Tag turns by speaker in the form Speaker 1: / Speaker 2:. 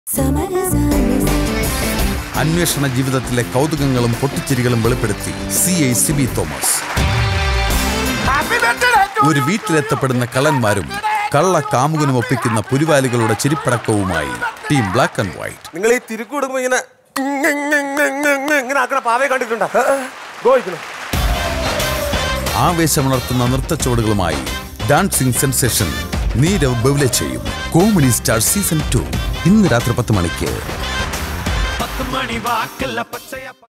Speaker 1: അന്വേഷണ ജീവിതത്തിലെ കൗതുകങ്ങളും പൊട്ടിച്ചിരികളും വെളിപ്പെടുത്തി CI സിബി തോമസ്. ഒരു വീട്ടിലെത്തപ്പെടുന്ന കള്ളന്മാരും കള്ള കാമുകനും ഒപ്പിക്കുന്ന പുലിവാലുകളുടെ ചിരിപ്പടക്കവുമായി ടീം ബ്ലാക്ക് ആൻഡ് വൈറ്റ്.
Speaker 2: നിങ്ങൾ ഈ തിരുക്ക് കൊടുക്കുമ്പോൾ ഇങ്ങനെ പാവയെ കണ്ടിട്ടുണ്ടോ?
Speaker 1: ആവേശമുണർത്തുന്ന നൃത്തച്ചുവടുകളുമായി ഡാൻസിംഗ് സെൻസേഷൻ നീരവ് ബെവ്ലെ ചെയ്യും കോമഡി സ്റ്റാർ സീസൺ 2 ഇന്ന് രാത്രി 10 മണിക്ക്.